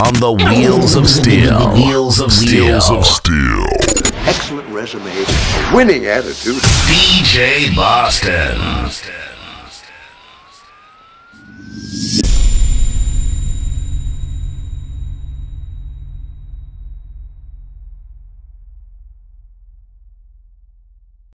on the Wheels of Steel. Wheels of Steel. Excellent resume, a winning attitude. DJBoston.